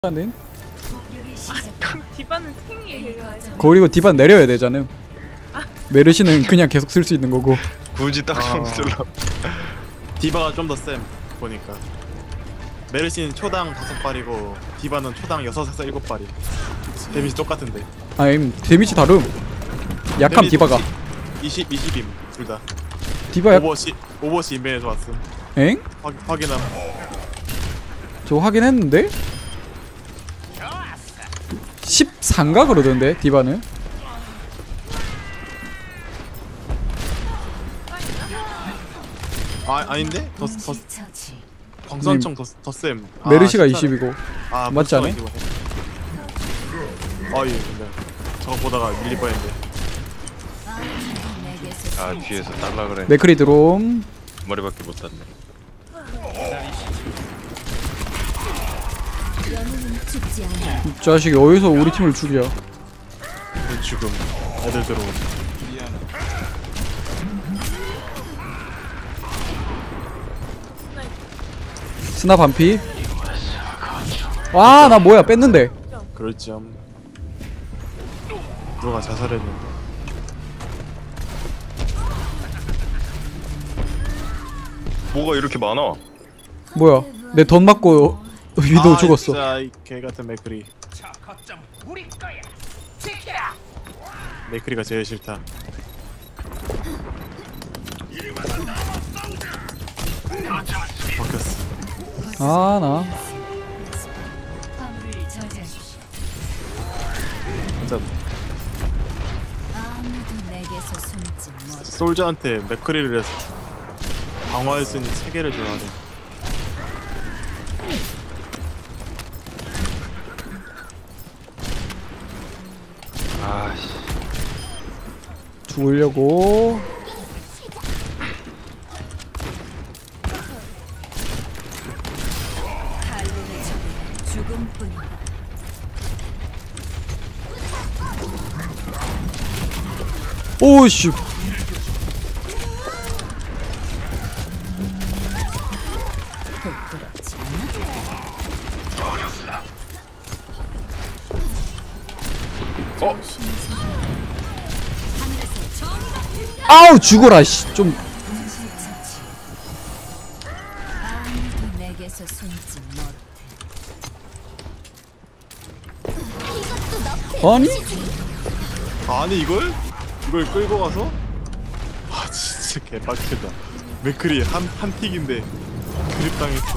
하는 디바는 탱이에요. 그리고 디바 내려야 되잖아요. 메르시는 그냥 계속 쓸 수 있는 거고. 굳이 딱 좀 쓸러. 디바가 좀 더 쌤 보니까. 메르시는 초당 5발이고 디바는 초당 6에서 7발이. 데미지 똑같은데. 아니 데미지 다름. 약함 데미지 디바가. 20임 둘 다. 디바 약. 오버워치 인벤에서 왔음. 엥? 확인함. 저 확인했는데? 13가 그러던데 디바는. 아닌데? 더 광선총 더 쌤. 메르시가 20이고. 아 맞지 않아요? 아예 근데 저거 보다가 밀릴 뻔했네. 아 뒤에서 달라 그래. 맥크리 드롬. 머리밖에 못 땄네. 이 자식이 어디서 우리 팀을 죽여. 지금 애들 들어오. 스나 반피. 와 나 뭐야 뺐는데. 그럴지엄. 누가 자살했는데. 뭐가 이렇게 많아? 뭐야 내 돈 맞고 위도 죽었어. 진짜 이 개같은 맥크리. 맥크리가 제일 싫다. 바뀌었어. 나 진짜 솔저한테 맥크리를 해서 방어할 수 있는 체계를 줘야 돼. 아씨. 죽으려고. 오씨. 아우 죽어라 씨. 좀 아니? 아니 이걸 끌고 가서? 아 진짜 개빡치다. 맥크리 한 틱인데 그립 당했어.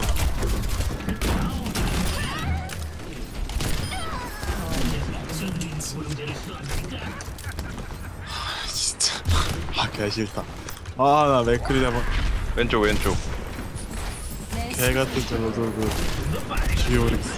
아 진짜 개싫다. 나 맥크리 잡아. 왼쪽 왼쪽. 개같은 저거 그 지오릭스.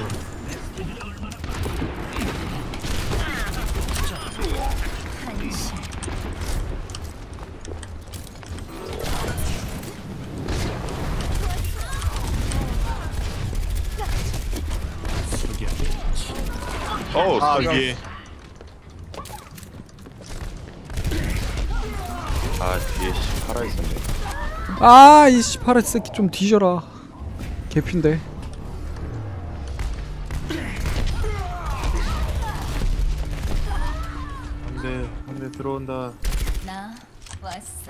여기. 이게 뒤에 씨 팔아 있었네. 이씨 파라 새끼 좀 뒤져라. 개핀데. 한대 들어온다. 나 왔어.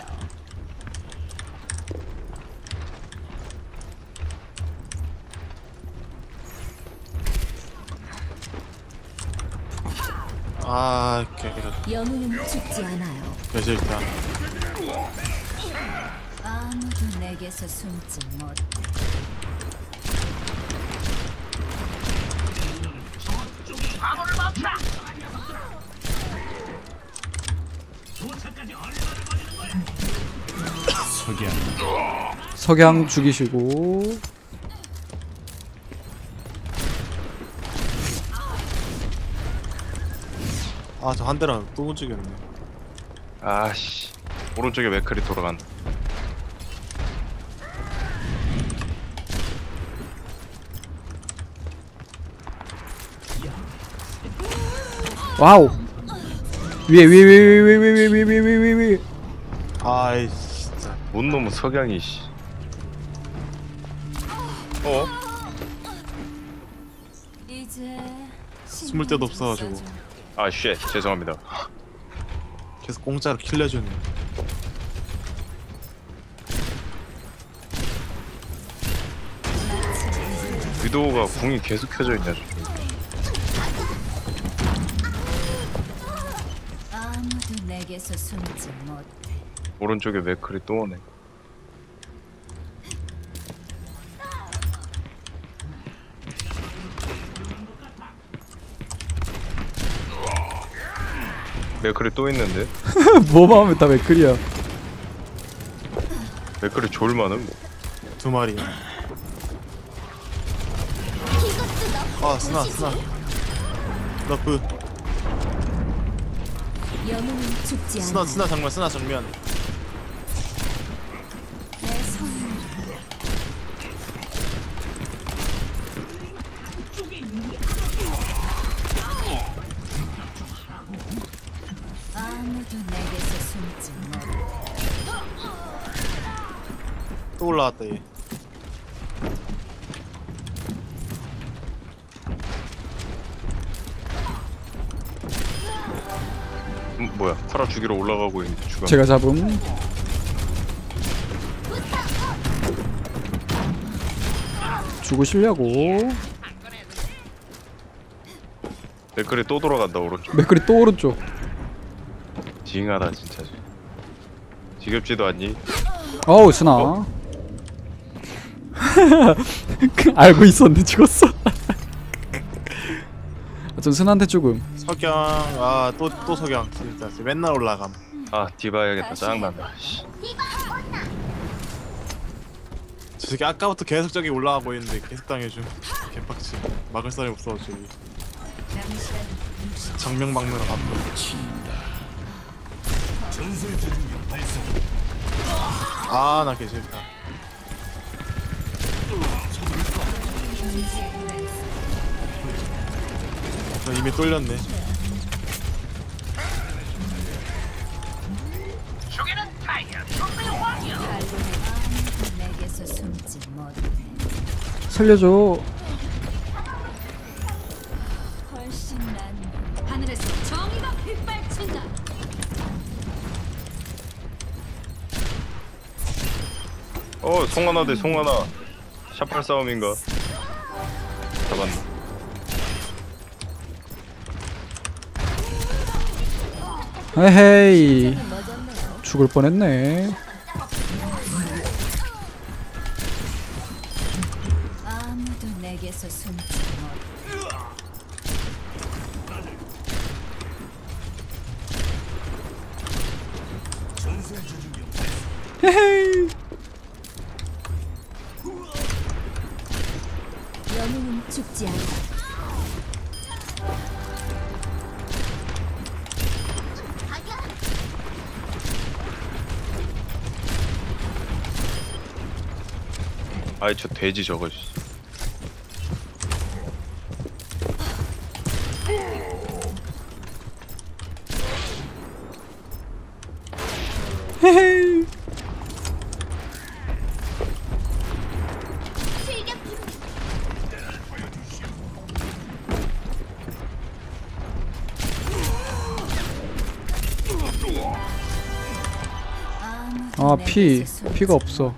개같. 영웅은 죽지 않아요. 개싫다. 아무도 내게서 숨지 못해. 석양 죽이시고. 저 한 대랑 또 못 죽였네. 아씨. 오른쪽에 맥클이 돌아간다. 와우. 위에. 아이 진짜. 뭔 놈은 석양이 씨. 이제 숨을 데도 없어가지고. 아 쉣, 죄송합니다. 계속 공짜로 킬려주네. 위도우가 궁이 계속 켜져 있냐 저기. 아무도 내게서 숨지 못해. 오른쪽에 맥클이 또 오네. 맥클이 또 있는데? 뭐만 하면 다 맥클이야. 맥클이 좋을만은. 두 마리. 아 스나. 너프 영웅은 죽지 않아. 스나 정면 스나 정면. 내 선물. 아무도 내게서 숨지 못해. 또 올라왔다 얘. 뭐야? 파라 죽이러 올라가고 있는데 주간. 제가 잡음. 죽으시려고. 맥클이 또 돌아간다 오른쪽. 맥클이 또 오른쪽. 징하다 진짜. 지겹지도 않니? 어우 스나. 알고 있었는데 죽었어. 전 스나한테 죽음. 석양. 아 또 석양. 진짜 맨날 올라감. 아 디바 해야겠다. 짜증난다. 씨. 저 새끼 아까부터 계속 저기 올라가고 있는데 계속 당해줌. 개빡치. 막을 사람이 없어 저기. 정명 막느라 바빠. 아나 개 싫다. 저 이미 뚫렸네. 내게서 숨지 못해. 살려줘. 훨씬 난 하늘에서 정의가 빗발친다. 송하나 대 송하나. 샷발 싸움인가? 잡았네. 에헤이. 죽을 뻔했네. 아무도 내게서 숨지 못해. 헤헤이. 영웅은 죽지 않아. 아이 저 돼지 저거. 씨. 헤헤이. 아 피가 없어.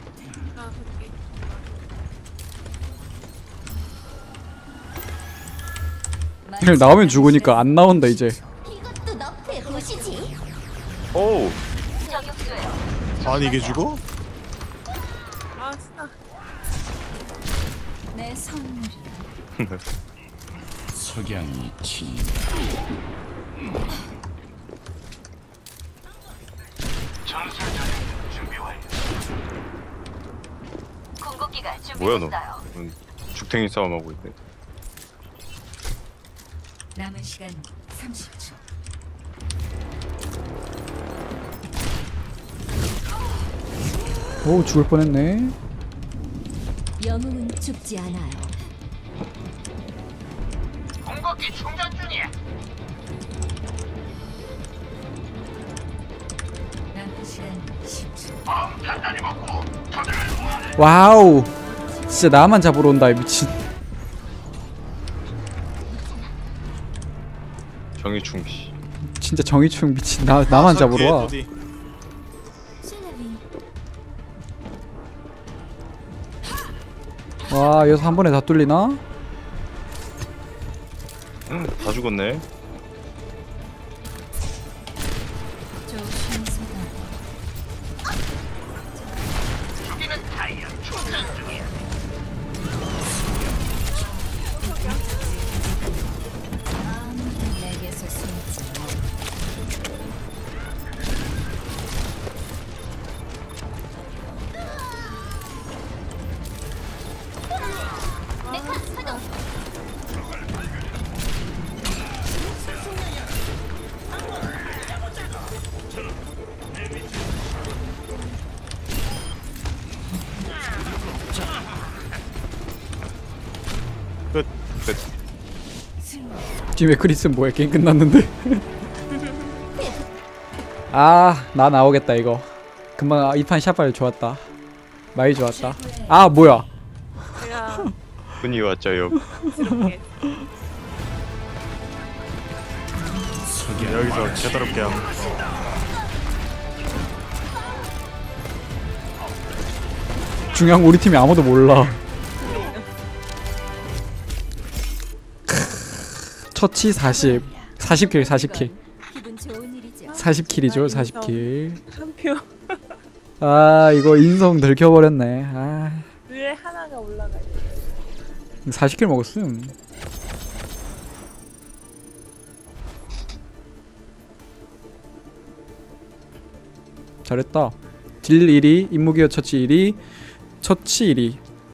나오면 죽으니까 안 나온다 이제. 이것도 너프에 보시지. 오우. 아니 이게 죽어? 내 선물이야. 석양이 친 뭐야 너? 죽탱이 싸움하고 있네. 남은 시간 30초. 오 죽을 뻔했네. 영웅은 죽지 않아요. 공격기 충전 중이야. 남은 시간 10초. 마음 단단히 먹고 저들을 모아내. 와우. 진짜 나만 잡으러 온다 이 미친. 정의충 씨. 진짜 정의충 미친. 나만 잡으러 와. 뒤에 와 여기서 한 번에 다 뚫리나? 다 죽었네. 조심스러워. 여기는 타이어 충전 중이야. 아무도 내게서 숨지 마. 끝. 지금 크리스 뭐야? 게임 끝났는데. 아 나 나오겠다 이거. 금방 이 판 샷발 좋았다. 많이 좋았다. 아 뭐야? 제가 분이 왔자요. 이렇게 여기서 제다롭게 함. 중요한 거 우리 팀이 아무도 몰라. 처치 40킬 40킬 기분 좋은 일이죠. 40킬이죠 40킬. 한 표. 아 이거 인성 들켜버렸네. 아 위에 하나가 올라가요. 40킬 먹었음. 잘했다. 딜 1위, 임무기어 처치 1위, 처치 1위.